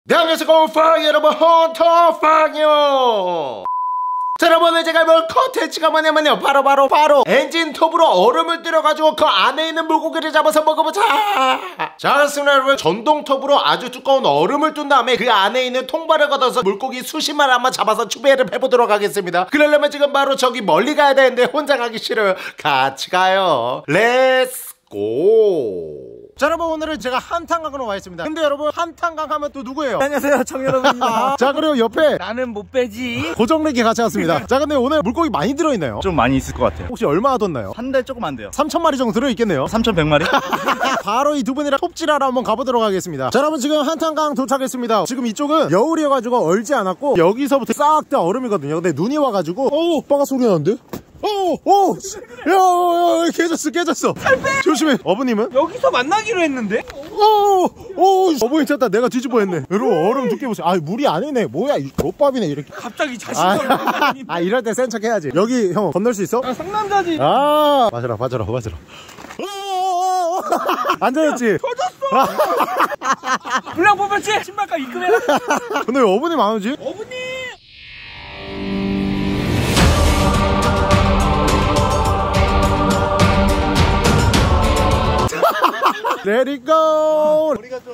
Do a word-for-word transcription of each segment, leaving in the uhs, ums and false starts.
네, 안녕하세요 팡 여러분, 헌터팡이요. 자, 여러분 오늘 제가 볼 컨텐츠가 뭐냐면요, 바로 바로 바로 엔진톱으로 얼음을 들여가지고 그 안에 있는 물고기를 잡아서 먹어보자. 자, 그렇습니다 여러분. 전동톱으로 아주 두꺼운 얼음을 둔 다음에 그 안에 있는 통발을 걷어서 물고기 수십 마리 한번 잡아서 추배를 해보도록 하겠습니다. 그러려면 지금 바로 저기 멀리 가야 되는데 혼자 가기 싫어요. 같이 가요. 렛츠 고. 자, 여러분 오늘은 제가 한탄강으로 와 있습니다. 근데 여러분, 한탄강 하면 또 누구예요? 안녕하세요, 청여러분입니다. 자, 그리고 옆에 나는 못 빼지. 고정렉이 같이 왔습니다. 자, 근데 오늘 물고기 많이 들어있나요? 좀 많이 있을 것 같아요. 혹시 얼마나 뒀나요? 한 달 조금 안 돼요. 삼천 마리 정도 들어있겠네요. 삼천백 마리? 바로 이 두 분이랑 톱질하러 한번 가보도록 하겠습니다. 자, 여러분 지금 한탄강 도착했습니다. 지금 이쪽은 겨울이어가지고 얼지 않았고 여기서부터 싹 다 얼음이거든요. 근데 눈이 와가지고 오, 빠가 소리 나는데? 오, 오, 야, 야, 깨졌어, 깨졌어. 조심해. 어부님은? 여기서 만나기로 했는데? 오, 오, 어부님 쳤다. 내가 뒤집어 했네. 여러분, 얼음 두께 보세요. 아, 물이 아니네. 뭐야, 이 롯밥이네, 이렇게. 갑자기 자신감. 아, 아, 이럴 때 센 척 해야지. 여기, 형, 건널 수 있어? 아, 상남자지. 아, 맞아라, 맞아라, 맞아라. 앉아있지? 터졌어. 불량 뽑았지? 신발값 입금해라. 근데 왜 어부님 안 오지? 어부님. Let it go. 머리가 좀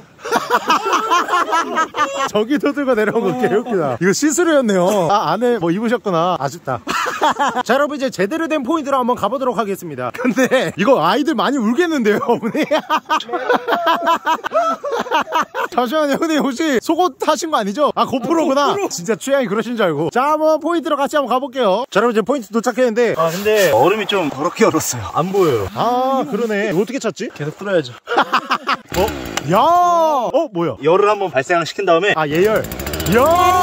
저기도 들고 내려온 거 개웃기다. 이거 시스루였네요. 아, 안에 뭐 입으셨구나. 아쉽다. 자, 여러분 이제 제대로 된 포인트로 한번 가보도록 하겠습니다. 근데 이거 아이들 많이 울겠는데요, 어머니? 잠시만요, 형님 혹시 속옷 하신 거 아니죠? 아, 고프로구나. 고프로. 진짜 취향이 그러신 줄 알고. 자, 한번 포인트로 같이 한번 가볼게요. 자, 여러분 이제 포인트 도착했는데, 아 근데 얼음이 좀 더럽게 얼었어요. 안 보여요. 아, 그러네. 이거 어떻게 찾지? 계속 뚫어야죠. 어? 야! 어, 뭐야? 열을 한번 발생을 시킨 다음에 아, 예열. 야!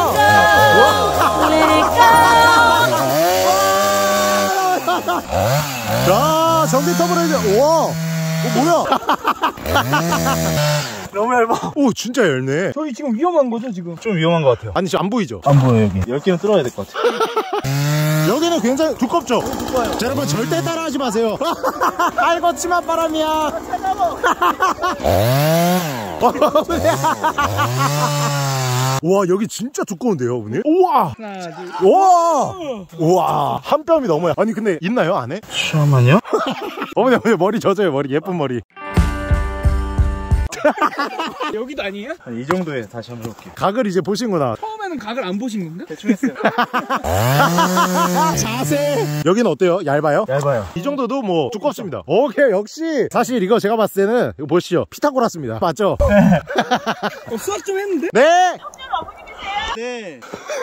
자, 전기톱으로 이제, 우와! 어, 뭐야? 너무 얇아. 오, 진짜 얇네. 저희 지금 위험한 거죠, 지금? 좀 위험한 것 같아요. 아니, 지금 안 보이죠? 안 보여요 여기. 열 개는 뚫어야 될 것 같아요. 여기는 굉장히 두껍죠? 두꺼워요. 자, 여러분 절대 따라하지 마세요. 아이고, 치맛바람이야. 와, 여기 진짜 두꺼운데요, 어머니? 우와! 하나, 둘. 우와! 우와! 한 뼘이 넘어요. 아니, 근데 있나요, 안에? 잠깐만요. 어머니, 어머니, 머리 젖어요, 머리. 예쁜 머리. 여기도 아니에요? 한 이 정도에 다시 한번 해볼게요. 각을 이제 보신구나. 처음에는 각을 안 보신 건가? 대충 했어요. 자세. 여기는 어때요? 얇아요? 얇아요. 이 정도도 뭐 두껍습니다. 오케이, 역시. 사실 이거 제가 봤을 때는 이거 보시죠. 피타고라스입니다. 맞죠? 어, 수학 좀 했는데? 네. 네.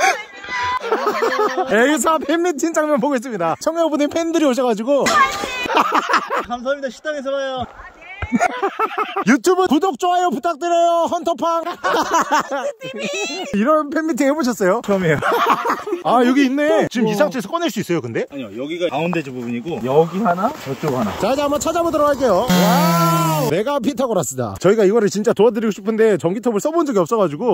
여기서 팬미팅 장면 보고 있습니다. 청여분의 팬들이 오셔가지고. 감사합니다. 식당에서 봐요. 유튜브 구독, 좋아요 부탁드려요. 헌터팡. 이런 팬미팅 해보셨어요? 처음이에요. 아, 여기 있네. 지금 이 상태에서 꺼낼 수 있어요, 근데? 아니요, 여기가 가운데 부분이고 여기 하나, 저쪽 하나. 자, 이제 한번 찾아보도록 할게요. 와우, 메가 피타고라스다. 저희가 이거를 진짜 도와드리고 싶은데 전기톱을 써본 적이 없어가지고.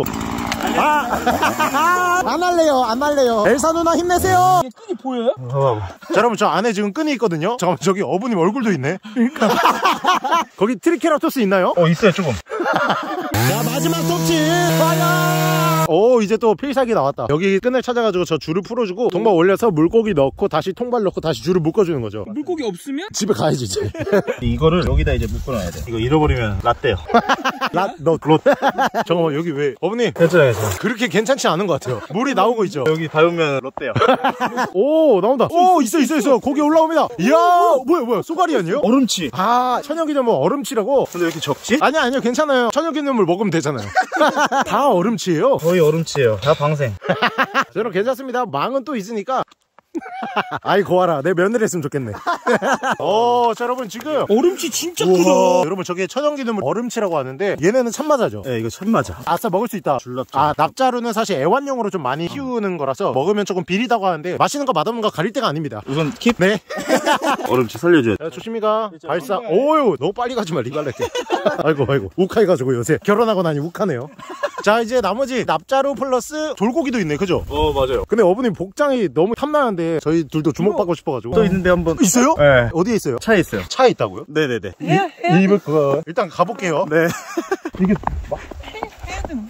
아, 안 할래요, 안 할래요. 엘사 누나 힘내세요. 이게 끈이 보여요? 자, 여러분 저 안에 지금 끈이 있거든요. 잠깐만, 저기 어부님 얼굴도 있네. 거기 트리케라토스 있나요? 어, 있어요 조금. 자, 마지막 톱질. 과연. 오, 이제 또 필살기 나왔다. 여기 끈을 찾아가지고 저 줄을 풀어주고 통발 올려서 물고기 넣고 다시 통발 넣고 다시 줄을 묶어주는 거죠. 물고기 없으면? 집에 가야지 이제. 이거를 여기다 이제 묶어놔야 돼. 이거 잃어버리면 라떼요. 라, 너, 롯. 잠깐만, 여기 왜? 어머님. 괜찮아요, 괜찮아요. 그렇게 괜찮지 않은 것 같아요. 물이 나오고 있죠. 여기 밟으면 롯데요. 오, 나온다. 오, 있어, 있어, 있어. 고기 올라옵니다. 이야, 뭐야, 뭐야. 쏘가리 아니에요? 얼음치. 아, 천연기념물 얼음치라고? 근데 왜 이렇게 적지? 아니야, 아니요. 괜찮아요. 천연기념물 먹으면 되잖아요. 다 얼음치예요. 거의 얼음치예요. 다 방생. 저는 괜찮습니다. 망은 또 있으니까. 아이, 고아라. 내 며느리 했으면 좋겠네. 어, 자, 여러분 지금 얼음치 진짜 우와, 크다. 여러분 저게 천연기념물 얼음치라고 하는데 얘네는 참마자죠. 네, 이거 참마자. 아싸, 먹을 수 있다. 줄납자. 아, 납자루는 사실 애완용으로 좀 많이 키우는 거라서 먹으면 조금 비리다고 하는데 맛있는 거 맛없는 거 가릴 때가 아닙니다. 우선 킵. 네. 얼음치 살려줘야 돼. 야, 조심히 가. 발사. 오유, 너무 빨리 가지 마, 리갈레게. 아이고, 아이고. 욱해가지고 요새 결혼하고 나니 욱하네요. 자, 이제 나머지 납자루 플러스 돌고기도 있네, 그죠? 어, 맞아요. 근데 어머님 복장이 너무 탐나는데 저희 둘도 주목받고 싶어가지고. 또 있는데 한번. 있어요? 네. 어디에 있어요? 차에 있어요. 차에 있다고요? 네네네. 입을 그거 일단 가볼게요. 네. 이게 해야 되는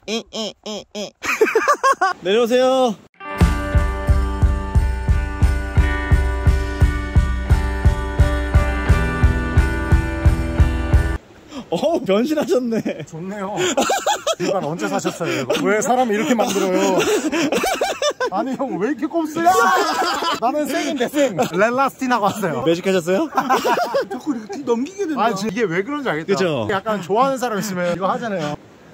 내려오세요. 어 변신하셨네. 좋네요. 이건 언제 사셨어요? 이거? 왜 사람이 이렇게 만들어요? 아니 형 왜 이렇게 꼼수야? 나는 쌩인데 쌩. 렐라스틴하고 왔어요. 매직하셨어요? 자꾸 이렇게 넘기게 된다. 아 지금 이게 왜 그런지 알겠다. 그죠? 약간 좋아하는 사람 있으면 이거 하잖아요.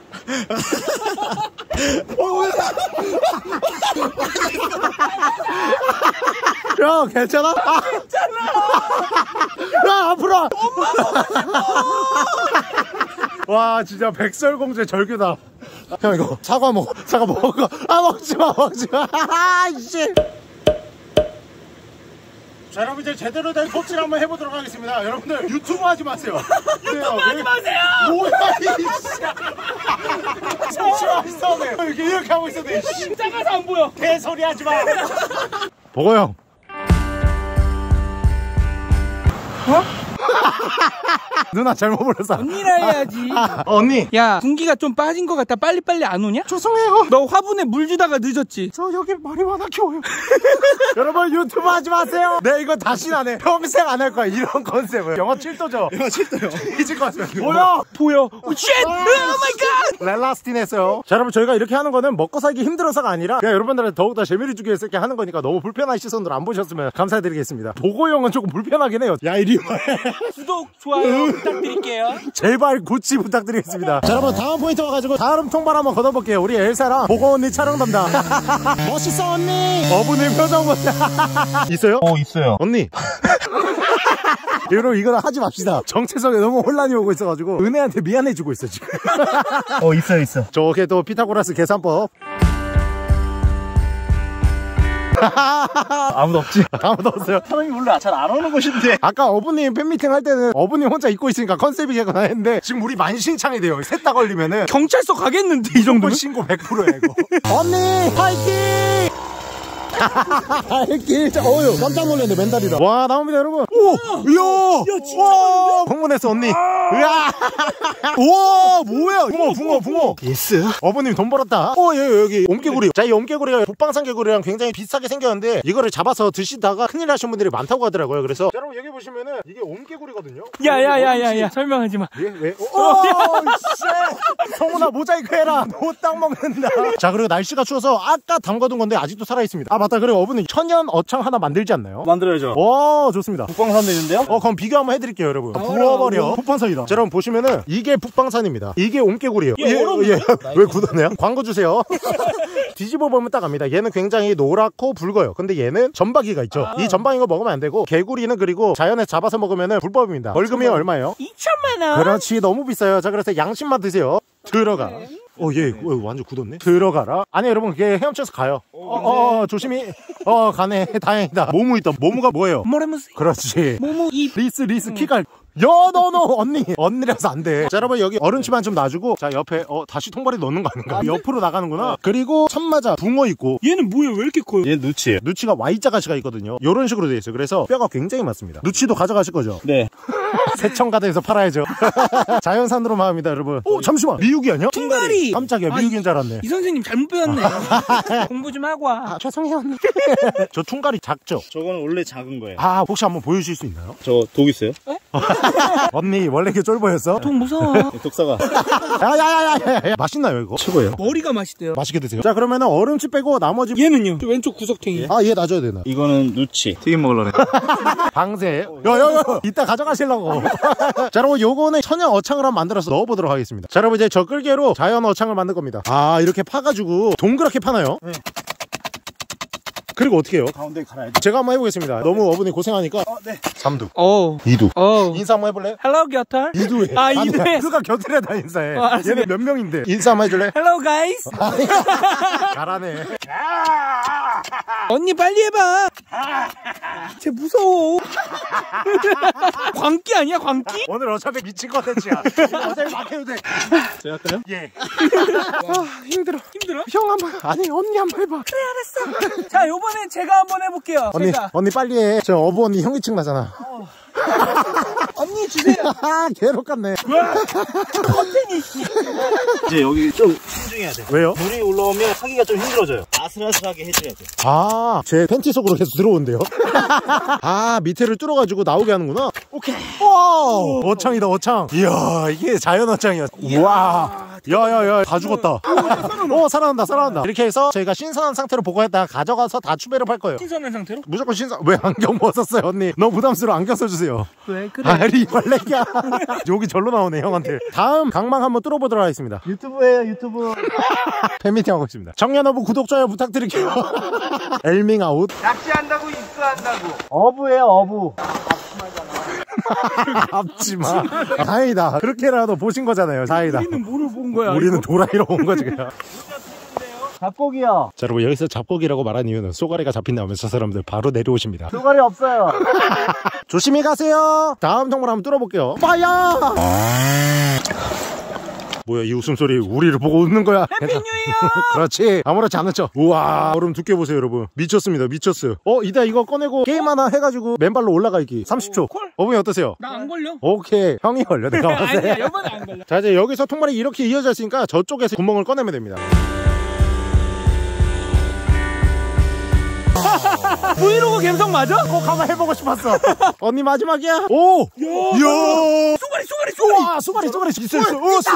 형 괜찮아? 아, 괜찮아. 야 앞으로. 와 진짜 백설공주의 절규다. 형 이거 사과 먹어. 사과 먹어. 아 먹지마 먹지마. 아이씨. 자 여러분 이제 제대로 된 톱질 한번 해보도록 하겠습니다. 여러분들 유튜브 하지 마세요. 유튜브 하지 마세요. 뭐야 이씨. 잠시만 있었네. 이렇게 이렇게 하고 있었네. 작아서 안 보여. 개소리 하지 마. 보고 형. 어? 누나 잘못 불렀어. 언니라 해야지. 어, 언니. 야, 분기가 좀 빠진 것 같다. 빨리빨리 안 오냐? 죄송해요. 너 화분에 물 주다가 늦었지? 저 여기 마리화나 키워요. 여러분 유튜브 하지 마세요. 네 이거 다시 안 해. 평생 안 할 거야. 이런 컨셉을. 영하 칠 도죠. 영하 칠 도요. 잊을 것 같아요. 뭐야? 보여. 오, 쉣! 오 마이 갓! 렐라스틴 했어요. 자 여러분 저희가 이렇게 하는 거는 먹고 살기 힘들어서가 아니라 그냥 여러분들한테 더욱더 재미를 주기 위해서 이렇게 하는 거니까 너무 불편한 시선으로 안 보셨으면 감사드리겠습니다. 보고형은 조금 불편하긴 해요. 야 이리 와. 구독, 좋아요 부탁드릴게요. 제발 구찌 부탁드리겠습니다. 자 여러분 다음 포인트 와가지고 다음 통발 한번 걷어볼게요. 우리 엘사랑 보고 언니 촬영 담당. 멋있어 언니. 어부님 표정 보세요. 있어요? 어 있어요. 언니. 여러분 이거는 하지 맙시다. 정체성에 너무 혼란이 오고 있어가지고 은혜한테 미안해지고 있어 지금. 어 있어요 있어. 저게 또 피타고라스 계산법. 아무도 없지. 아무도 없어요. 사람이 원래 잘 안 오는 곳인데. 아까 어부님 팬미팅 할 때는 어부님 혼자 입고 있으니까 컨셉이겠구나 했는데 지금 우리 만신창이 돼요. 셋 다 걸리면은 경찰서 가겠는데 이 정도면? 신고 백 퍼센트야 이거. 언니 파이팅! 파이팅! 어휴 깜짝 놀랐네 맨달이다. 와 나옵니다 여러분. 오! 이야! 야 진짜 많은데? 흥분했어 언니. 으아! 우와 뭐야 붕어 붕어 붕어. 예스. 어부님 돈 벌었다. 어 여기 여기 옴개구리. 자 이 옴개구리가 북방산 개구리랑 굉장히 비슷하게 생겼는데 이거를 잡아서 드시다가 큰일 나신 분들이 많다고 하더라고요. 그래서 자, 여러분 여기 보시면은 이게 옴개구리거든요. 야야야야야 설명하지 마. 왜? 왜? 오! 씨! 성훈아 모자이크 해라. 너 딱 먹는다. 자 그리고 날씨가 추워서 아까 담가둔 건데 아직도 살아있습니다. 아 맞다 그리고 어부님 천연 어창 하나 만들지 않나요? 만들어야죠. 와 좋습니다. 북방산도 있는데요? 어 그럼 비교 한번 해드릴게요 여러분. 부어버려. 북방산이다. 자 여러분 보시면은 이게 북방산입니다. 이게 옴개구리예요. 예, 예, 왜 굳었네요? 광고 주세요. 뒤집어 보면 딱 압니다. 얘는 굉장히 노랗고 붉어요. 근데 얘는 전박이가 있죠. 아. 이 전박인 거 먹으면 안 되고 개구리는 그리고 자연에서 잡아서 먹으면은 불법입니다. 벌금이 얼마예요? 이천만 원. 그렇지 너무 비싸요. 자 그래서 양심만 드세요. 들어가. 어, 얘 완전 굳었네. 들어가라. 아니 여러분 그게 헤엄쳐서 가요. 어, 어, 조심히. 어, 가네. 다행이다. 모무 있다. 모무가 뭐예요? 뭐라면서? 그렇지. 모무 입. 리스 리스 응. 키갈. 여너너 언니 언니라서 안 돼. 자 여러분 여기 얼음치만 좀 놔주고 자 옆에 어 다시 통발이 넣는 거 아닌가? 아, 옆으로 나가는구나. 네. 그리고 참마자 붕어 있고 얘는 뭐예요? 왜 이렇게 커요? 얘 누치예요. 누치가 Y자 가시가 있거든요. 이런 식으로 돼 있어요. 그래서 뼈가 굉장히 많습니다. 누치도 가져가실 거죠? 네. 세청가대에서 팔아야죠. 자연산으로 마음이다 여러분. 오 잠시만 미육이 아니야? 통발이. 깜짝이야 미육인 줄 알았네. 이 선생님 잘못 배웠네. 공부 좀 하고 와. 아, 죄송해요 언니. 저 퉁가리 작죠? 저거는 원래 작은 거예요. 아 혹시 한번 보여주실 수 있나요? 저 독 있어요? 언니 원래 이렇게 쫄보였어? 돈 무서워. 독사가. 야야야야야 맛있나요 이거? 최고예요. 머리가 맛있대요. 맛있게 드세요. 자 그러면은 얼음치 빼고 나머지 얘는요? 저 왼쪽 구석탱이. 아 얘 놔줘야 되나? 이거는 누치. 튀김 먹으려네. 방새. 야야야 이따 가져가시려고. 자 여러분 요거는 천연 어창을 한번 만들어서 넣어보도록 하겠습니다. 자 여러분 이제 저 끌개로 자연 어창을 만들 겁니다. 아 이렇게 파가지고 동그랗게 파나요? 네. 그리고 어떻게 해요? 가운데 갈아야 돼. 제가 한번 해보겠습니다. 너무 어머니 고생하니까. 어, 네. 삼두. 어. 이두. 어. 인사 한번 해볼래? Hello, 곁털. 이두에. 아, 이두에. 누가 곁들에 다 인사해. 어, 얘네 몇 명인데. 인사 한번 해줄래? Hello, guys. 잘하네. 언니 빨리 해봐. 쟤 무서워. 광기 아니야, 광기? 오늘 어차피 미친 컨텐츠야. 어차피 막 해도 돼. 제가 할까요? 예. 아, 힘들어. 힘들어? 형 한번. 아니 언니 한번 해봐. 그래 알았어. 자 요번엔 제가 한번 해볼게요. 언니 제가. 언니 빨리 해. 저 어부 언니 형이층 나잖아. 어. 언니 커튼이 주세요. 아, 개로 같네. 커튼이. 이제 여기 좀 신중해야 돼. 왜요? 물이 올라오면 하기가 좀 힘들어져요. 아슬아슬하게 해줘야 돼. 아, 제 팬티 속으로 계속 들어온대요. 아, 밑에를 뚫어가지고 나오게 하는구나. 오케이. 와, 어창이다, 어창. 이야, 이게 자연 어창이야. 우와. 야야야, 다 죽었다. 어, 살아난다, 살아난다. 이렇게 해서 저희가 신선한 상태로 보관했다가 가져가서 다 추배를 팔 거예요. 신선한 상태로? 무조건 신선. 왜 안경 벗었어요, 언니? 너무 부담스러워. 안경 써주세요. 왜 그래? 아리 벌레야. 욕이 절로 나오네, 형한테. 다음 강망 한번 뚫어보도록 하겠습니다. 유튜브예요, 유튜브. 팬미팅 하고 있습니다. 청년어부 구독, 좋아요 부탁드릴게요. 엘밍 아웃. 낚시한다고 입수한다고. 어부예요, 어부. 앞지마. 다행이다. 그렇게라도 보신 거잖아요. 다행이다. 우리는 뭐를 본 거야? 우리는 도라이로 온 거지 그냥. 잡고기요. 자, 여러분 여기서 잡고기라고 말한 이유는 쏘가리가 잡힌다면 저 사람들 바로 내려오십니다. 쏘가리 없어요. 조심히 가세요. 다음 통발 한번 뚫어볼게요. 빠야. 뭐야, 이 웃음소리 우리를 보고 웃는 거야. 해피 뉴이어. 그렇지. 아무렇지 않은 척. 우와, 얼음 두께 보세요 여러분. 미쳤습니다. 미쳤어요. 어, 이따 이거 꺼내고 게임 하나 해가지고 맨발로 올라가기. 삼십 초. 콜. 어머니 어떠세요? 나 안 걸려. 오케이, 형이 걸려. 내가 봤을 때. 아니야, 이번에 안 걸려. 자, 이제 여기서 통발이 이렇게 이어져 있으니까 저쪽에서 구멍을 꺼내면 됩니다. 브이로그 감성 맞아? 꼭 한번 해보고 싶었어. 언니 마지막이야. 오! 야, 야! 쏘가리 쏘가리 쏘가리. 와, 쏘가리 쏘가리 있어 있어. 오, 쏘.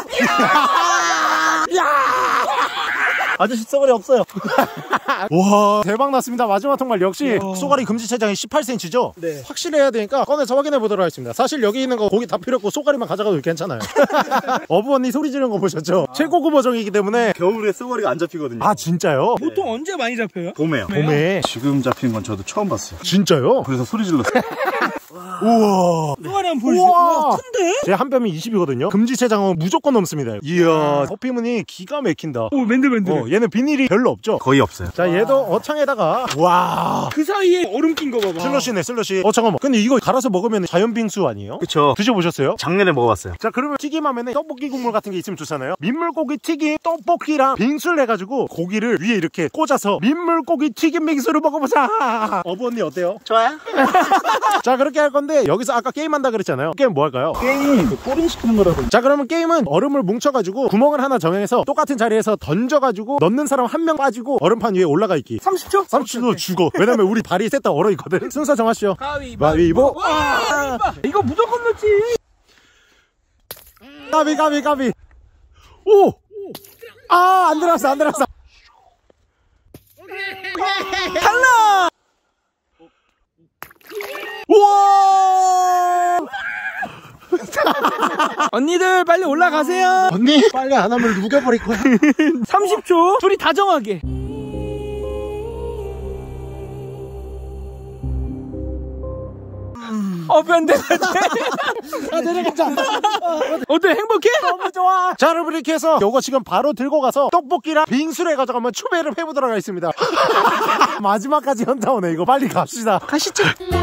아저씨 쏘가리 없어요. 와, 대박 났습니다. 마지막 통발 역시 쏘가리 금지 체장이 십팔 센티미터죠? 네. 확실해야 되니까 꺼내서 확인해 보도록 하겠습니다. 사실 여기 있는 거 고기 다 필요 없고 쏘가리만 가져가도 괜찮아요. 어부 언니 소리 지르는 거 보셨죠? 최고급 버전이기 때문에. 겨울에 쏘가리가 안 잡히거든요. 아, 진짜요? 보통 언제 많이 잡혀요? 봄에요. 봄에. 지금 잡힌 건 저도 처음 봤어요. 진짜요? 그래서 소리 질렀어요. 우와. 쏘가리 한번 보여주세요. 우와. 와, 큰데? 제 한 뼘이 이십이거든요. 금지 체장은 무조건 넘습니다. 이야, 커피무늬 기가 막힌다. 오, 맨들맨들. 어, 얘는 비닐이 별로 없죠? 거의 없어요. 자, 얘도 어창에다가. 와. 그 사이에 얼음 낀 거 봐봐. 슬러시네, 슬러시. 어, 잠깐만. 근데 이거 갈아서 먹으면 자연 빙수 아니에요? 그쵸. 드셔보셨어요? 작년에 먹어봤어요. 자, 그러면 튀김하면 떡볶이 국물 같은 게 있으면 좋잖아요. 민물고기 튀김 떡볶이랑 빙수를 해가지고 고기를 위에 이렇게 꽂아서 민물고기 튀김 빙수를 먹어보자. 어부 언니 어때요? 좋아요? 자, 그렇게 할 건데 여기서 아까 게임한다 그랬잖아요. 게임 뭐 할까요? 게임 그 꼬린 시키는 거라고. 자, 그러면 게임은 얼음을 뭉쳐가지고 구멍을 하나 정해서 똑같은 자리에서 던져가지고 넣는 사람 한 명 빠지고 얼음판 위에 올라가 있기. 삼십 초? 삼십 초도 죽어. 왜냐면 우리 발이 셋 다 얼어있거든. 순서 정하시죠. 가위바위보. 와, 이거 무조건 넣지. 가비 가비 가비. 오! 아, 안 들어갔어, 안 들어갔어. 탈락. 우와! 언니들 빨리 올라가세요. 언니, 빨리 안 하면 녹여버릴 거야. 삼십 초. 둘이 다정하게. 어, 변대. 아, 내려가자. 어때, 행복해? 너무 좋아. 자, 여러분, 이렇게 해서 요거 지금 바로 들고 가서 떡볶이랑 빙수를 해가지고 한번 추배를 해보도록 하겠습니다. 마지막까지 현타 오네. 이거 빨리 갑시다. 가시죠.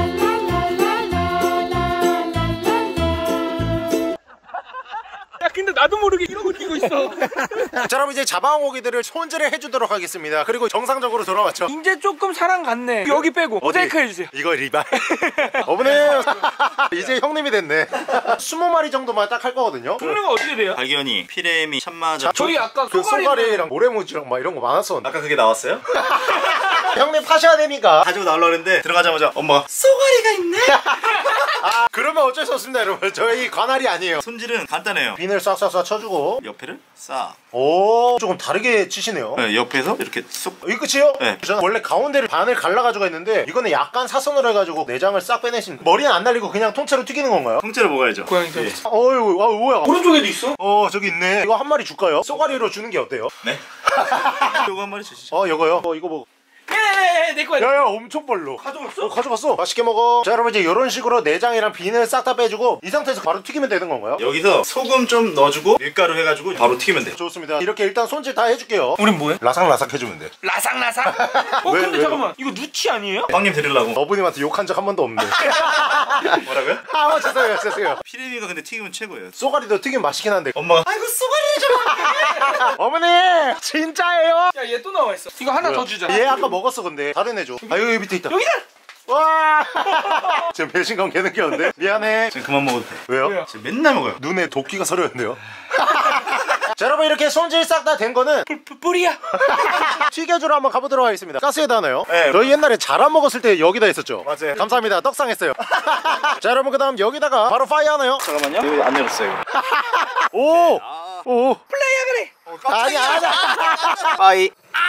야, 근데 나도 모르게 이러고 뛰고 있어. 자, 여러분, 이제 잡아온 고기들을 손질을 해주도록 하겠습니다. 그리고 정상적으로 돌아왔죠. 이제 조금 사랑 갔네. 여기 빼고 모자이크 해주세요. 이거 리발. 어머니, 이제 형님이 됐네. 스무 마리 정도만 딱 할 거거든요. 종류가 어떻게 돼요? 발견이, 피레미, 참마자. 저희 아까 그 쏘가리 쏘가리랑 모래무지랑 막 이런 거 많았었는데. 아까 그게 나왔어요? 형님 파셔야 되니까. 가지고 나오려고 했는데 들어가자마자 엄마가 쏘가리가 있네. 아, 그러면 어쩔 수 없습니다, 여러분. 저희 관할이 아니에요. 손질은 간단해요. 비늘 싹싹싹 쳐주고. 옆에를 싹. 오, 조금 다르게 치시네요. 네, 옆에서 이렇게 쑥. 이 끝이요? 네. 저는 원래 가운데를 반을 갈라가지고 했는데 이거는 약간 사선으로 해가지고 내장을 싹 빼내신. 머리는 안 날리고 그냥 통째로 튀기는 건가요? 통째로 먹어야죠. 고양이 예. 어휴, 아, 뭐야? 오른쪽에도 있어? 어, 저기 있네. 이거 한 마리 줄까요? 쏘가리로 주는 게 어때요? 네. 요거 한 마리 주시죠. 어, 이거요? 어, 이거 뭐. 네네네, 내 거야. 야야, 엄청 벌로. 가져갔어? 어, 가져갔어. 맛있게 먹어. 자, 여러분, 이제 이런 식으로 내장이랑 비늘 싹 다 빼주고 이 상태에서 바로 튀기면 되는 건가요? 여기서 소금 좀 넣어주고 밀가루 해가지고 바로 튀기면 돼요. 좋습니다. 이렇게 일단 손질 다 해줄게요. 우린 뭐해? 라삭라삭 해주면 돼. 라삭라삭. 어, 왜, 근데 왜요? 잠깐만, 이거 누치 아니에요? 빵님 드리려고. 어부님한테 욕한 적 한 번도 없는데. 뭐라고요? 아, 죄송해요, 죄송해요. 피레미가 근데 튀기면 최고예요. 쏘가리도 튀김 맛있긴 한데. 엄마가 아이고, 쏘가리를 좀. 어머니, 진짜예요? 야, 얘 또 나와 있어. 이거 하나 더 주자. 얘 아까 먹었어, 근데. 다른 애 줘. 아, 여기 밑에 있다. 여기다. 와 지금 배신감 개는 게 미안해. 지금 그만 먹어도 돼. 왜요? 왜요? 지금 맨날 먹어요. 눈에 도끼가 서렸는데요. 자 여러분 이렇게 손질 싹 다 된 거는 뿌리야. 튀겨주러 한번 가보도록 하겠습니다. 가스에다 하나요? 네. 저희 옛날에 자라 먹었을 때 여기다 했었죠. 맞아요. 감사합니다. 떡상했어요. 자 여러분 그 다음 여기다가 바로 파이 하나요? 잠깐만요. 여기 안 열었어요. 오! 오! 플레이야 그래. 아니 아니 빠이.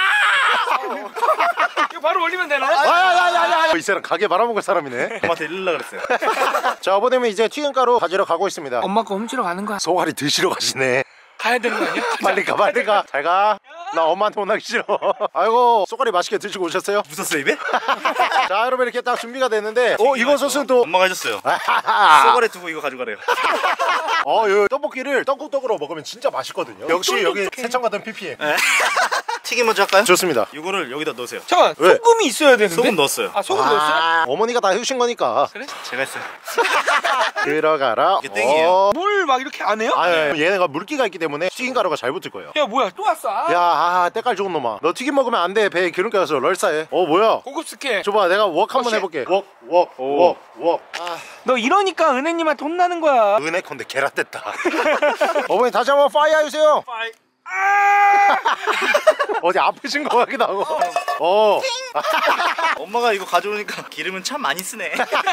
이거 바로 올리면 되나? 아야야야야 이 사람 가게 말아먹을 사람이네. 엄마한테 이르려 그랬어요. 자 어머님은 이제 튀김가루 가지러 가고 있습니다. 엄마 거 훔치러 가는 거야. 소갈이 드시러 가시네. 가야 되는 거 아니야? 빨리 가 빨리 가. 잘 가. 나 엄마한테 혼나기 싫어. 아이고 소갈이 맛있게 드시고 오셨어요? 무섭어 입에? 자 여러분 이렇게 딱 준비가 됐는데 어 이거 소스는 또 엄마가 해줬어요. 쏘가래 두고 이거 가져가래요. 어, 이 떡볶이를 떡국떡으로 먹으면 진짜 맛있거든요. 역시 여기 세청 같은 피피엠. 튀김 먼저 할까요? 좋습니다. 이거를 여기다 넣으세요. 잠깐 왜? 소금이 있어야 되는데. 소금 넣었어요. 아 소금 넣었어요? 아, 어머니가 다 해주신 거니까. 그래? 제가 했어요. 들어가라. 이게 땡이에요. 어. 물 막 이렇게 안 해요? 아, 얘네가 물기가 있기 때문에 튀김가루가 잘 붙을 거예요. 야 뭐야 또 왔어? 아, 야, 아, 때깔 좋은 놈아. 너 튀김 먹으면 안 돼. 배에 기름기 가서 럴싸해. 어, 뭐야? 고급 스케. 줘봐, 내가 웍 한번 혹시- 해볼게. 웍, 웍, 웍, 웍. 아, 너 이러니까 은혜님한테 혼나는 거야. 은혜 컨대 계란 됐다. 어머니 다시 한번 파이어 해주세요. 어디 아프신 거 같기도 하고. 어. 엄마가 이거 가져오니까 기름은 참 많이 쓰네.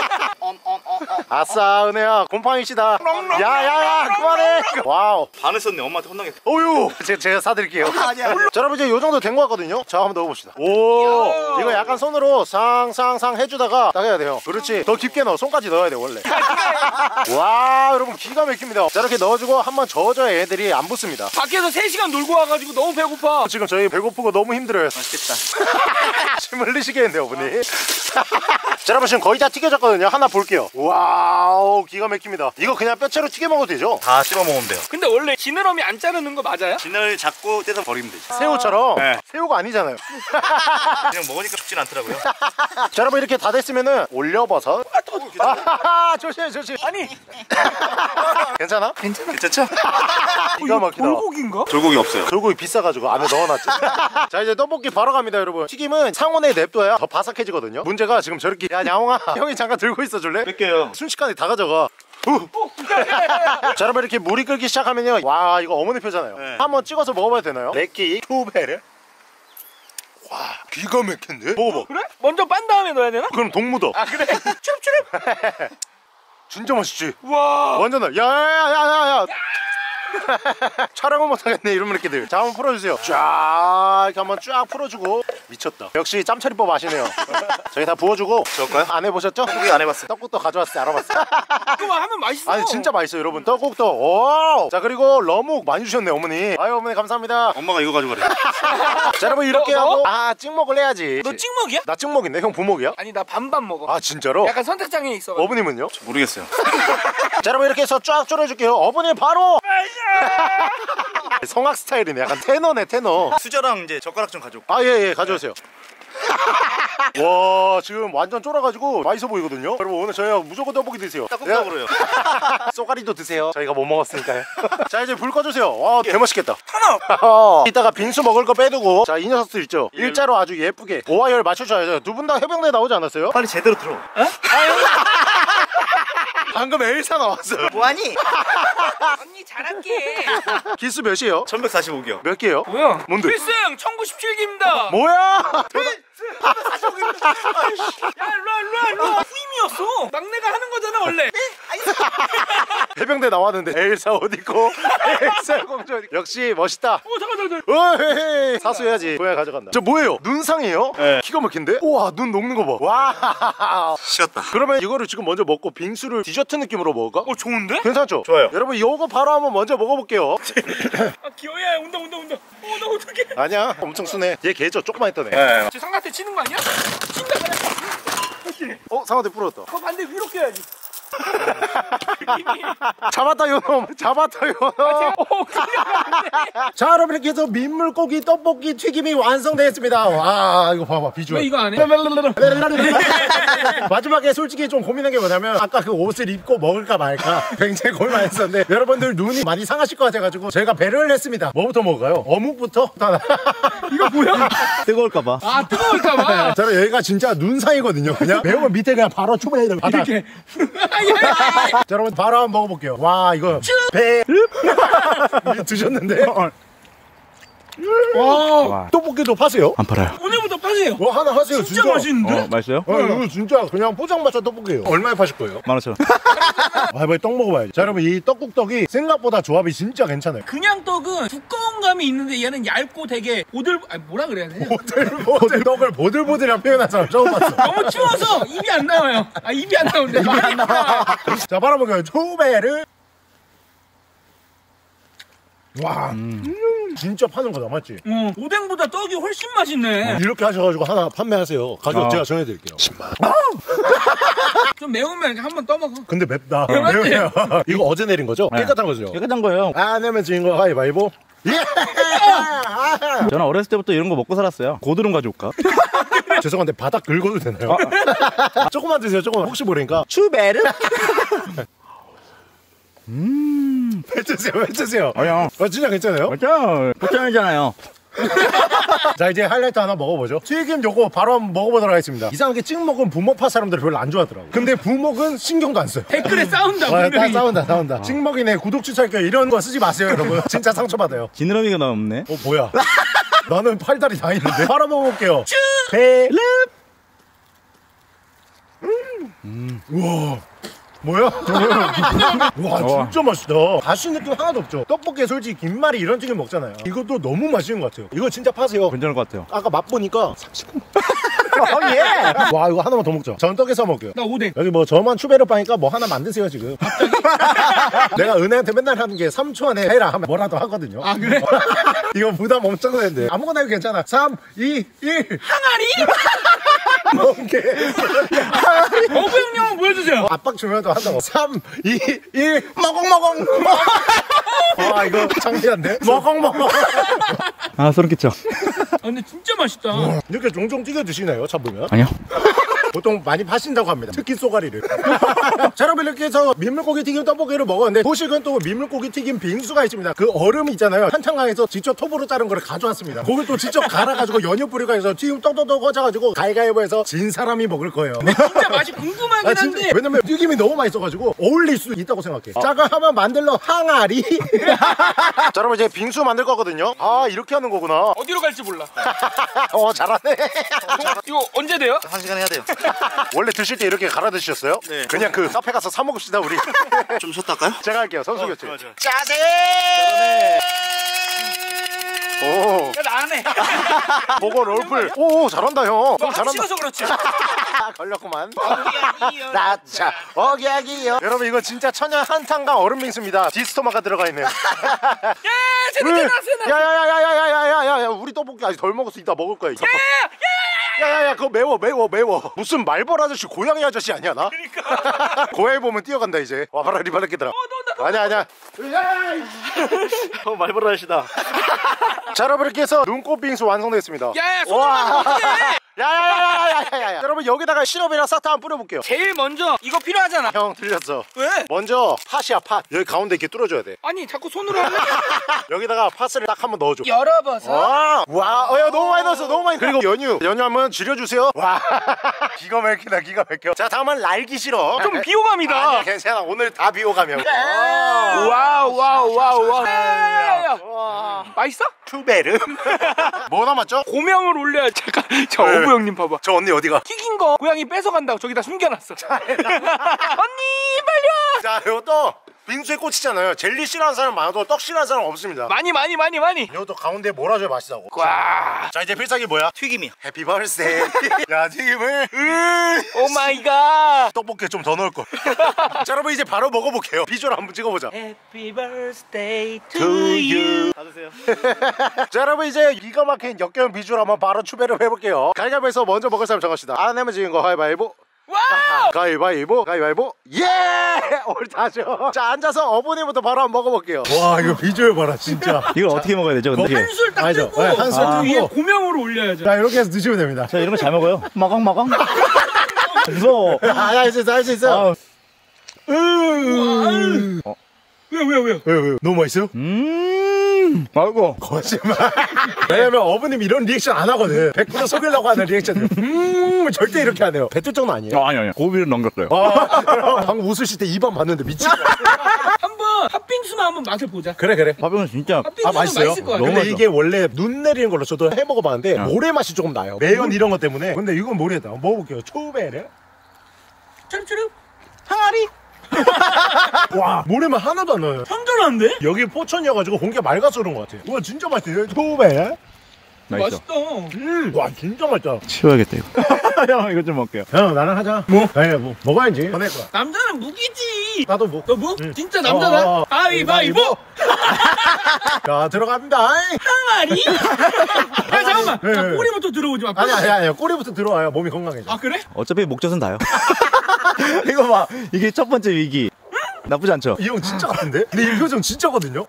아싸, 은혜야. 곰팡이시다. 야야야, 그만해. 와우. 반을 썼네. 엄마한테 혼나겠다. 어유, 제가, 제가 사드릴게요. 자, 여러분 이제 요 정도 된 거 같거든요. 자, 한번 넣어봅시다. 오, 이거 약간 손으로 상상상 해주다가 딱 해야 돼요. 그렇지. 더 깊게 넣어. 손까지 넣어야 돼 원래. 와, 여러분 기가 막힙니다. 자, 이렇게 넣어주고 한번 저어줘야 애들이 안 붙습니다. 밖에서 세 시간 놀고 와가지고 너무 배고파. 지금 저희 배고프고 너무 힘들어요. 맛있겠다. 침 흘리시겠는데요, 어머니. 자, 여러분 지금 거의 다 튀겨졌거든요. 하나 볼게요. 와우, 기가 막힙니다. 이거 그냥 뼈채로 튀겨 먹어도 되죠? 다 씹어 먹으면 돼요. 근데 원래 지느러미 안 자르는 거 맞아요? 진을 잡고 떼서 버리면 되지. 새우처럼. 네. 새우가 아니잖아요. 그냥 먹으니까 죽진 않더라고요. 자, 여러분 이렇게 다 됐으면은 올려버섯. 아, 조심 조심. 아니 괜찮아? 괜찮죠? 기가 막히다. 돌고기인가? 돌고기 없어요. 돌고기 비싸가지고 안에 넣어놨지. 자, 이제 떡볶이 바로 갑니다, 여러분. 튀김은 상온에 냅둬야 더 바삭해지거든요. 문제가 지금 저렇게, 야 야옹아 형이 잠깐 들고 있어 줄래? 뺄게요. 순식간에 다 가져가. 후. 자, 여러분 이렇게 물이 끓기 시작하면요, 와 이거 어머니 표잖아요. 네. 한번 찍어서 먹어봐도 되나요? 레끼 투베르. 와, 기가 막힌데? 먹어봐. 그래? 먼저 빤 다음에 넣어야 되나? 그럼 동무도. 아 그래? 추럽추럽. 진짜 맛있지? 와. 완전 나. 야야야야야. 촬영은 못하겠네 이런 이렇게들. 자, 한번 풀어주세요. 쫙 이렇게 한번 쫙 풀어주고. 미쳤다. 역시 짬처리법 아시네요. 저희 다 부어주고. 저거요? 안 해보셨죠? 떡볶이 안 해봤어요. 떡국도 가져왔을 때 알아봤어요. 그거 하면 맛있어. 아니 진짜 맛있어요 여러분. 떡국도. 오. 자, 그리고 러묵 많이 주셨네 어머니. 아유 어머니 감사합니다. 엄마가 이거 가져가래. 자, 여러분 이렇게 너, 너? 하고. 아, 찍먹을 해야지. 너 찍먹이야? 나 찍먹인데 형 부먹이야? 아니 나 반반 먹어. 아 진짜로? 약간 선택장애 있어. 어머님은요? 모르겠어요. 자, 여러분 이렇게 해서 쫙 졸여줄게요. 어머니 바로. 성악 스타일이네. 약간 테너네 테너. 수저랑 이제 젓가락 좀 가져올게요. 아, 예, 예, 가져오세요. 와, 지금 완전 쫄아가지고 맛있어 보이거든요. 여러분 오늘 저희가 무조건 떡볶이 드세요. 떡국떡으로요. 쏘가리도 드세요. 저희가 못 먹었으니까요. 자, 이제 불 꺼주세요. 와, 개맛있겠다. 하나. 이따가 빙수 먹을 거 빼두고. 자, 이 녀석들 있죠? 일자로 아주 예쁘게 오하열 맞춰줘야죠. 두 분 다 해병대 나오지 않았어요? 빨리 제대로 들어. 방금 엘사 나왔어요. 뭐하니? 언니 잘할게. 기수 몇이에요? 천백사십오 기요. 몇 개요? 뭐야? 뭔데? 필승 천구십칠 기입니다. 뭐야? 야 일로와 일로와 일로와. 후임이었어. 막내가 하는 거잖아 원래. 해병대 나왔는데 엘사 옷 입고 엘사 공주 옷 입고. 역시 멋있다. 어 잠깐 잠깐. 어헤헤. 사수해야지. 뭐야 가져간다. 저 뭐예요? 눈상이에요? 네. 기가 막힌데? 우와, 눈 녹는 거 봐. 와. 식었다. 그러면 이거를 지금 먼저 먹고 빙수를 디저트 느낌으로 먹을까? 어 좋은데? 괜찮죠? 좋아요. 여러분 요거 바로 한번 먼저 먹어볼게요. 아 귀여야 온다 온다 온다. 어나 어떡해. 아니야, 엄청 순해. 얘 개죠? 조그만 했던 애. 네. 저 상가한테 치는 거 아니야? 친다 그래. 어, 상어대 부러졌다. 그거 반대 위로 껴야지. 잡았다 요놈 잡았다 요놈. 오, 자 여러분 이렇게 해서 민물고기 떡볶이 튀김이 완성되었습니다. 와 이거 봐봐 비주얼. 왜 이거 안 해? 마지막에 솔직히 좀 고민한 게 뭐냐면 아까 그 옷을 입고 먹을까 말까 굉장히 고민 많이 했었는데 여러분들 눈이 많이 상하실 것 같아가지고 제가 배려를 했습니다. 뭐부터 먹을까요? 어묵부터? 이거 뭐야? 뜨거울까봐. 아, 뜨거울까봐. 저는 여기가 진짜 눈 사이거든요. 그냥 매우면 밑에 그냥 바로 초배를 받아. 이렇게. 자 여러분 바로 한번 먹어볼게요. 와 이거 배 드셨는데? 와 떡볶이도 파세요? 안 팔아요. 오늘부터 파세요. 뭐 하나 하세요. 진짜 맛있는데? 어, 맛있어요? 어, 이거 진짜 그냥 포장마차 떡볶이에요. 얼마에 파실 거예요? 만 오천 원. 아, 이번에 떡 먹어봐야지. 자, 여러분 이 떡국떡이 생각보다 조합이 진짜 괜찮아요. 그냥 떡은 두꺼운 감이 있는데 얘는 얇고 되게 보들 아 뭐라 그래야 돼? 보들보들 떡을 보들보들이라 표현한 사람 처음 봤어. 너무 추워서 입이 안 나와요. 아 입이 안 나오는데 말이 안 나와. 자, 바로 먹어요. 초베르. 와, 음. 진짜 파는 거다, 맞지? 어, 오뎅보다 떡이 훨씬 맛있네. 이렇게 하셔가지고 하나 판매하세요. 가격 아. 제가 정해드릴게요. 십만 좀 매우면 이렇게 한번 떠먹어. 근데 맵다. 맞지? 매워요. 이거 어제 내린 거죠? 네. 깨끗한 거죠? 깨끗한 거예요. 안 내면 지인 거 가위바위보. 예! 저는 어렸을 때부터 이런 거 먹고 살았어요. 고드름 가져올까? 죄송한데 바닥 긁어도 되나요? 조금만 드세요. 조금만. 혹시 모르니까. 추베르. 음. 외쳐세요. 외쳐세요. 아니요. 아, 진짜 괜찮아요? 맞죠? 포장이잖아요. 자 이제 하이라이트 하나 먹어보죠. 튀김 요거 바로 한번 먹어보도록 하겠습니다. 이상하게 찍 먹은 부먹파 사람들 별로 안 좋아하더라고. 근데 부먹은 신경도 안 써요. 댓글에 싸운다. 와, 다 분명히. 싸운다 싸운다. 찍 먹이네 구독 취소할게요 이런 거 쓰지 마세요 여러분. 진짜 상처받아요. 지느러미가 너무 없네. 어 뭐야. 나는 팔다리 다 있는데. 바로 먹어볼게요. 배르. 음. 우와. 뭐야? 와 진짜 맛있다. 가시 느낌 하나도 없죠. 떡볶이에 솔직히 김말이 이런 튀김 먹잖아요. 이것도 너무 맛있는 것 같아요. 이거 진짜 파세요. 괜찮을 것 같아요. 아까 맛보니까 삼십 분. 어, 예. 와 이거 하나만 더 먹자. 전 떡에서 먹게요. 나 오뎅. 여기 뭐 저만 추베르 파니까 뭐 하나 만드세요 지금. 내가 은혜한테 맨날 하는 게 삼 초 안에 해라 하면 뭐라도 하거든요. 아 그래? 이거 부담 엄청 되는데 아무거나 해도 괜찮아. 삼, 이, 일. 항아리? 뭔게 어부 형님 한번 보여주세요. 압박 주면도 한다고. 삼, 이, 일. 먹엉먹엉. 와 이거 창피한데? 먹엉먹엉. 아, 소름 끼쳐. 아, 근데 진짜 맛있다. 이렇게 종종 튀겨 드시나요? 잡으면? 아니요. 보통 많이 파신다고 합니다. 특히 쏘가리를. 자 여러분 이렇게 해서 민물고기 튀김 떡볶이를 먹었는데 보시건 또 민물고기 튀김 빙수가 있습니다. 그 얼음 있잖아요. 한창강에서 직접 톱으로 자른 거를 가져왔습니다. 그걸 또 직접 갈아가지고 연유 뿌리고 해서 튀김 떡떡떡 꽂아가지고 가위가위보해서 진 사람이 먹을 거예요. 진짜 맛이 궁금하긴 아, 진짜. 한데. 왜냐면 튀김이 너무 맛있어가지고 어울릴 수 있다고 생각해. 자 그럼 한번 만들러 항아리. 자 여러분 이제 빙수 만들 거거든요. 아 이렇게 하는 거구나. 어디로 갈지 몰라. 어 잘하네. 이거 언제 돼요? 한 시간 해야 돼요. 원래 드실 때 이렇게 갈아 드셨어요? 네. 그냥 그 카페 가서 사 먹읍시다 우리. 좀 쉬었다 할까요? 제가 할게요. 선수 교체. 좋아, 좋아. 짜세. 오. 야, 나 안 해. 보고 롤플. 오 잘한다 형. 형 잘한다. 찍어서 그렇지. 걸렸구만. 어기야기요. 나자 어기야기요. 여러분 이거 진짜 천연 한탄강 얼음 빙수입니다. 디스토마가 들어가 있네요. 야, 쟤는 깨놨어. 야야야야야야야야야 우리 떡볶이 아직 덜 먹었어. 이따 먹을 거야. 야야야 그거 매워 매워 매워. 무슨 말벌 아저씨 고양이 아저씨 아니야 나? 그러니까. 고양이 보면 뛰어간다 이제. 와 봐라 리발렛기들아. 어, 너, 나, 아니야 아니야. 어, 말벌 아저씨다. 자 여러분 이렇게 해서 눈꽃 빙수 완성됐습니다. 야, 손으로 하면 어떡해? 야야야야야야야. 여러분 여기다가 시럽이랑 사탕 뿌려볼게요. 제일 먼저 이거 필요하잖아. 형 틀렸어. 왜? 먼저 팥이야 팥. 여기 가운데 이렇게 뚫어줘야 돼. 아니 자꾸 손으로 하면 여기다가 팥을 딱 한번 넣어줘. 열어봐서. 와, 와, 어, 야, 너무 많이 넣었어, 너무 많이. 그리고 연유, 연유 한번 줄여주세요. 와, 기가 막히다, 기가 막혀. 자, 다음은 날기 싫어. 좀 비호감이다. 아니야, 괜찮아. 오늘 다 비호감이야. 와우 와우 와우 와우. 와, 맛있어? 투베르. 뭐 남았죠? 고명을 올려야 잠깐. 저 네. 어부 형님 봐봐. 저 언니 어디가? 튀긴 거 고양이 뺏어간다고 저기다 숨겨놨어. 언니 빨리 와. 자, 이것도 빙수에 꽂히잖아요. 젤리 싫어하는 사람 많아도 떡 싫어하는 사람 없습니다. 많이 많이 많이 많이. 이것도 가운데 몰아줘야 맛있다고. 와. 자, 이제 필살기 뭐야? 튀김이요. 해피 버스데이. 야, 튀김을. 오 마이 갓. 떡볶이에 좀 더 넣을걸. 자 여러분 이제 바로 먹어볼게요. 비주얼 한번 찍어보자. Happy birthday to you. 받으세요. 자 여러분 이제 기가 막힌 역겨운 비주얼 한번 바로 추배를 해볼게요. 가위바위보에서 먼저 먹을 사람 정합시다. 안 내면 지는 거 가위바위보. 와우! 가위바위보 가위바위보 예! 오늘 다죠. 자 앉아서 어머니부터 바로 한번 먹어볼게요. 와 이거 비주얼 봐라 진짜. 이걸 어떻게 먹어야 되죠? 근데 한술 딱 알죠? 뜨고 네, 한술 그 위에 뜨고. 고명으로 올려야죠. 자 이렇게 해서 드시면 됩니다. 저 이런 거 잘 먹어요. 마강 마강. 무서워. 아할 수 있어 할 수 있어. 아, 음. 왜요 왜요 왜요? 왜 왜? 너무 맛있어요? 음. 아이고. 거짓말. 왜냐면 어머님 이런 리액션 안 하거든. 백 퍼센트 속이려고 하는 리액션. 음 절대 이렇게 안 해요. 뱉을 정도 아니에요. 아, 아니 아니. 고비를 넘겼어요. 아, 방금 웃으실 때 입안 봤는데 미친. 한번 팥빙수만 한번 맛을 보자. 그래 그래. 밥은 진짜. 팥빙수는 아 맛있어요? 맛있을 것 같아. 근데 너무 맛있어. 이게 원래 눈 내리는 걸로 저도 해 먹어봤는데 어. 모래 맛이 조금 나요. 매연 이런 것 때문에. 근데 이건 모르겠다. 먹어볼게요. 초베르. 쭈룩쭈룩. 항아리. 와 모래만 하나도 안 나요. 선전한데? 여기 포천이어가지고 공기가 맑아서 그런 것 같아. 와 진짜 맛있어요. 초베르. 맛있어. 맛있다. 음, 와 진짜 맛있다. 치워야겠다 이거. 형 이거 좀 먹게요. 형 나랑 하자. 뭐? 아니 뭐 먹어야지. 보낼 거야. 남자는 무기지. 나도 뭐. 너 무? 응. 진짜 남자다? 어, 어, 어. 가위바위보. 자 들어갑니다. 항아리. 야 잠깐만. 네, 자, 네. 꼬리부터 들어오지 마. 아니 아니 아니 꼬리부터 들어와요. 몸이 건강해져. 아 그래? 어차피 목젖은 다요. 이거 봐. 이게 첫 번째 위기. 나쁘지 않죠? 이 형 진짜 같은데? 근데 이 표정 진짜거든요?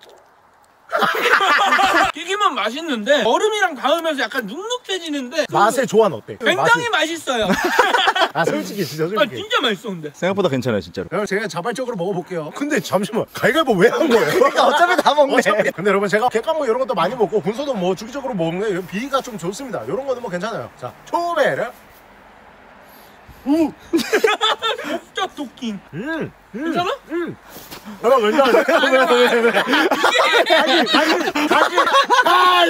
튀기면 맛있는데 얼음이랑 닿으면서 약간 눅눅해지는데 그 맛의 조화는 어때? 굉장히 맛이- 맛있어요. 아 솔직히 진짜 아 솔직히. 진짜 맛있어 근데. 생각보다 괜찮아요 진짜로. 형 제가 자발적으로 먹어볼게요. 근데 잠시만 가위바위보 왜 한 거예요? 어차피 다 먹네. 어차피. 근데 여러분 제가 객강뭐 이런 것도 많이 먹고 군소도 뭐 주기적으로 먹는데 비위가 좀 좋습니다. 이런 거는 뭐 괜찮아요. 자 초베르. 우. 진짜 도킹. 음. 음. 괜찮아? 음. 어 괜찮아. 왜왜왜 다시 다시 다시. 아